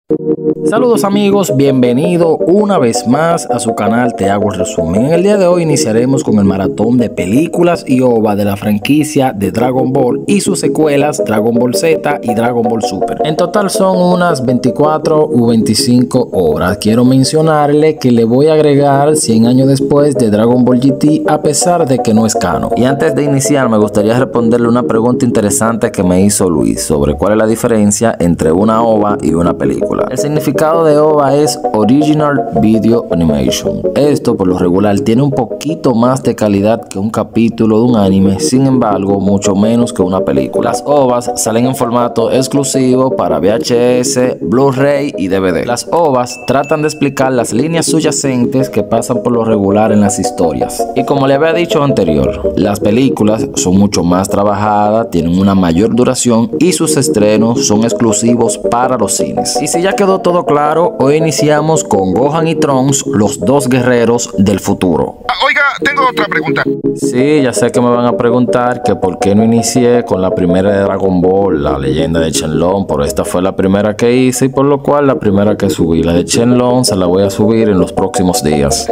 Saludos amigos, bienvenido una vez más a su canal Te Hago el Resumen. En el día de hoy iniciaremos con el maratón de películas y OVA de la franquicia de Dragon Ball y sus secuelas Dragon Ball Z y Dragon Ball Super. En total son unas 24 u 25 horas. Quiero mencionarle que le voy a agregar 100 años después de Dragon Ball GT a pesar de que no es canon. Y antes de iniciar me gustaría responderle una pregunta interesante que me hizo Luis sobre cuál es la diferencia entre una OVA y una película. El significado de OVA es Original Video Animation. Esto por lo regular tiene un poquito más de calidad que un capítulo de un anime, sin embargo mucho menos que una película. Las OVAs salen en formato exclusivo para VHS, Blu-ray y DVD. Las OVAs tratan de explicar las líneas subyacentes que pasan por lo regular en las historias. Y como le había dicho anterior, las películas son mucho más trabajadas, tienen una mayor duración y sus estrenos son exclusivos para los cines. Y si ya quedó todo claro, hoy iniciamos con Gohan y Trunks, los dos guerreros del futuro. Oiga, tengo otra pregunta. Sí, ya sé que me van a preguntar que por qué no inicié con la primera de Dragon Ball, la leyenda de Shenlong, pero esta fue la primera que hice y por lo cual la primera que subí. La de Shenlong se la voy a subir en los próximos días.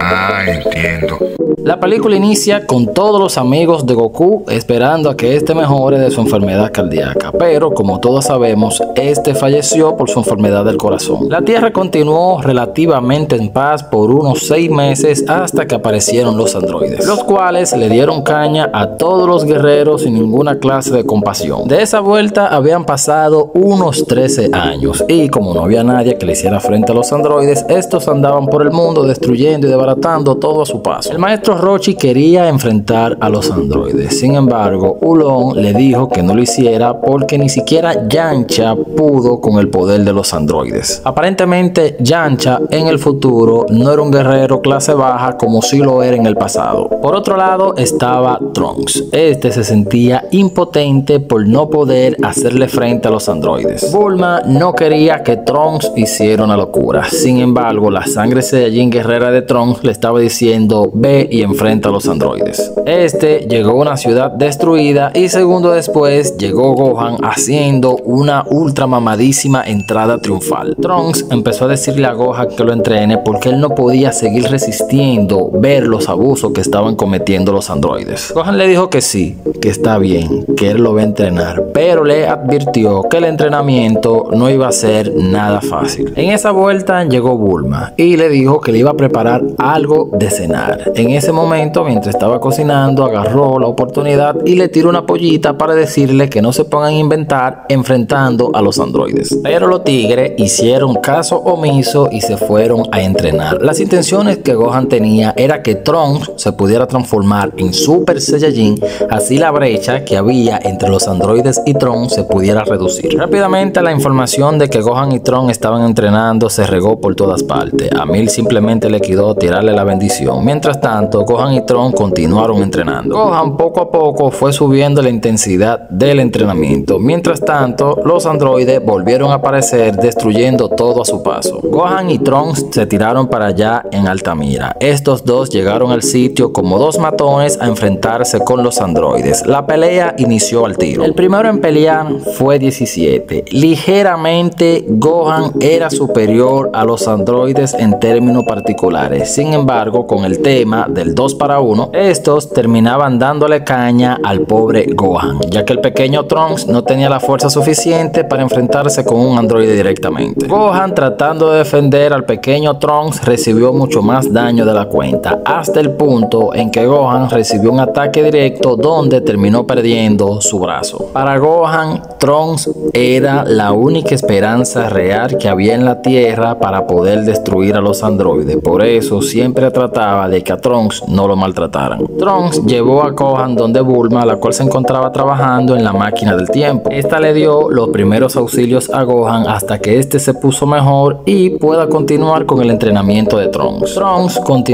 Entiendo. La película inicia con todos los amigos de Goku esperando a que este mejore de su enfermedad cardíaca, pero como todos sabemos, este falleció por su enfermedad del corazón. La Tierra continuó relativamente en paz por unos 6 meses hasta que aparecieron los androides, los cuales le dieron caña a todos los guerreros sin ninguna clase de compasión. De esa vuelta habían pasado unos 13 años y como no había nadie que le hiciera frente a los androides, estos andaban por el mundo destruyendo y desbaratando todo a su paso. El maestro Roshi quería enfrentar a los androides, sin embargo Ulon le dijo que no lo hiciera porque ni siquiera Yamcha pudo con el poder de los androides. Aparentemente Yamcha en el futuro no era un guerrero clase baja como sí lo era en el pasado. Por otro lado estaba Trunks. Este se sentía impotente por no poder hacerle frente a los androides. Bulma no quería que Trunks hiciera una locura, sin embargo la sangre Saiyajin guerrera de Trunks le estaba diciendo ve y enfrenta a los androides. Este llegó a una ciudad destruida y segundos después llegó Gohan haciendo una ultra mamadísima entrada triunfal. Trunks empezó a decirle a Gohan que lo entrene porque él no podía seguir resistiendo ver los abusos que estaban cometiendo los androides. Gohan le dijo que sí, que está bien, que él lo va a entrenar, pero le advirtió que el entrenamiento no iba a ser nada fácil. En esa vuelta llegó Bulma y le dijo que le iba a preparar algo de cenar. En ese momento, mientras estaba cocinando, agarró la oportunidad y le tiró una pollita para decirle que no se pongan a inventar enfrentando a los androides. Pero los tigres hicieron caso omiso y se fueron a entrenar. Las intenciones que Gohan tenía era que Trunks se pudiera transformar en Super Saiyajin, así la brecha que había entre los androides y Trunks se pudiera reducir. Rápidamente la información de que Gohan y Trunks estaban entrenando se regó por todas partes. A Mil simplemente le quedó tirarle la bendición. Mientras tanto, Gohan y Trunks continuaron entrenando. Gohan poco a poco fue subiendo la intensidad del entrenamiento. Mientras tanto, los androides volvieron a aparecer destruyendo todo a su paso. Gohan y Trunks se tiraron para allá en Altamira. Estos dos llegaron al sitio como dos matones a enfrentarse con los androides. La pelea inició al tiro. El primero en pelear fue 17. Ligeramente Gohan era superior a los androides en términos particulares. Sin embargo, con el tema del 2 para 1, estos terminaban dándole caña al pobre Gohan, ya que el pequeño Trunks no tenía la fuerza suficiente para enfrentarse con un androide directamente. Gohan, tratando de defender al pequeño Trunks, recibió mucho más daño de la cuenta, hasta el punto en que Gohan recibió un ataque directo donde terminó perdiendo su brazo. Para Gohan, Trunks era la única esperanza real que había en la Tierra para poder destruir a los androides. Por eso siempre trataba de que a Trunks no lo maltrataran. Trunks llevó a Gohan donde Bulma, la cual se encontraba trabajando en la máquina del tiempo. Esta le dio los primeros auxilios a Gohan hasta que este se puso mejor y pueda continuar con el entrenamiento de Trunks. Trunks continuaba sin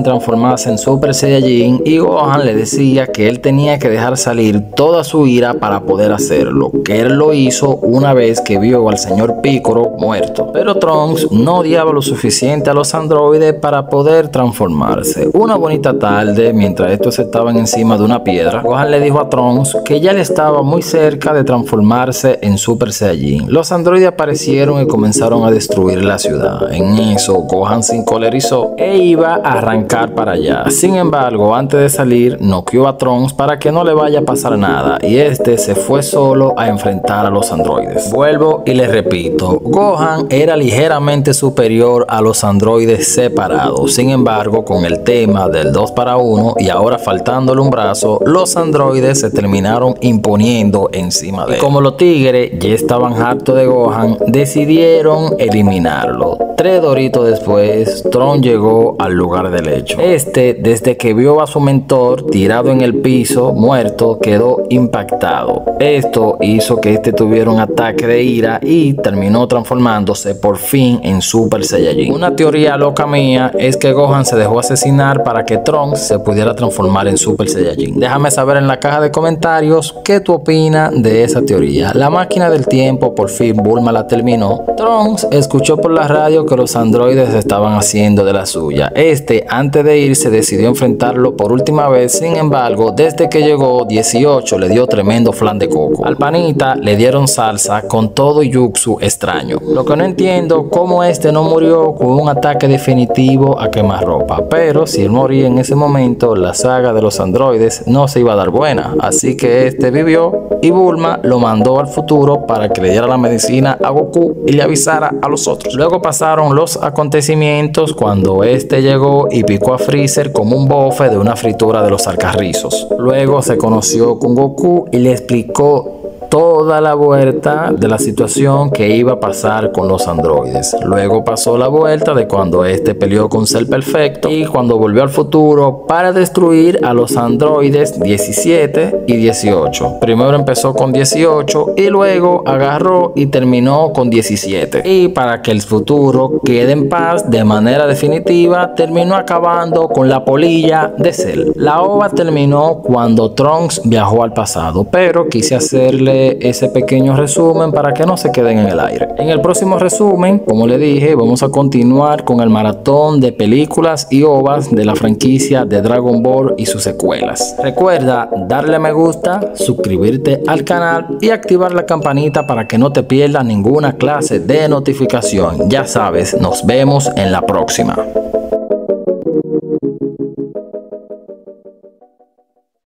transformarse en Super Saiyajin y Gohan le decía que él tenía que dejar salir toda su ira para poder hacerlo, que él lo hizo una vez que vio al señor Piccolo muerto. Pero Trunks no odiaba lo suficiente a los androides para poder transformarse. Una bonita tarde, mientras estos estaban encima de una piedra, Gohan le dijo a Trunks que ya le estaba muy cerca de transformarse en Super Saiyajin. Los androides aparecieron y comenzaron a destruir la ciudad. En eso, Gohan se encolerizó e iba a arrancar para allá. Sin embargo, antes de salir, noqueó a Trunks para que no le vaya a pasar nada y este se fue solo a enfrentar a los androides. Vuelvo y les repito, Gohan era ligeramente superior a los androides separados. Sin embargo, con el tema del 2 para 1 y ahora faltándole un brazo, los androides se terminaron imponiendo encima de él. Como los tigres ya estaban hartos de Gohan, decidieron eliminarlo. 3 doritos después, Trunks llegó al lugar del hecho. Desde que vio a su mentor tirado en el piso, muerto, quedó impactado. Esto hizo que tuviera un ataque de ira y terminó transformándose por fin en Super Saiyajin. Una teoría loca mía es que Gohan se dejó asesinar para que Trunks se pudiera transformar en Super Saiyajin. Déjame saber en la caja de comentarios qué tú opinas de esa teoría. La máquina del tiempo por fin Bulma la terminó. Trunks escuchó por la radio que los androides estaban haciendo de la suya. Antes de irse decidió enfrentarlo por última vez. Sin embargo, desde que llegó 18 le dio tremendo flan de coco. Al panita le dieron salsa con todo jutsu extraño. Lo que no entiendo, cómo no murió con un ataque definitivo a quemarropa. Pero si él moría en ese momento, la saga de los androides no se iba a dar buena. Así que vivió y Bulma lo mandó al futuro para que le diera la medicina a Goku y le avisara a los otros. Luego pasaron los acontecimientos cuando llegó y picó a Freezer como un bofe de una fritura de los alcarrizos. Luego se conoció con Goku y le explicó toda la vuelta de la situación que iba a pasar con los androides. Luego pasó la vuelta de cuando peleó con Cell Perfecto y cuando volvió al futuro para destruir a los androides 17 y 18. Primero empezó con 18 y luego agarró y terminó con 17. Y para que el futuro quede en paz de manera definitiva, terminó acabando con la polilla de Cell. La ova terminó cuando Trunks viajó al pasado, pero quise hacerle ese pequeño resumen para que no se queden en el aire. En el próximo resumen, como le dije, vamos a continuar con el maratón de películas y ovas de la franquicia de Dragon Ball y sus secuelas. Recuerda darle me gusta, suscribirte al canal y activar la campanita para que no te pierdas ninguna clase de notificación. Ya sabes, nos vemos en la próxima.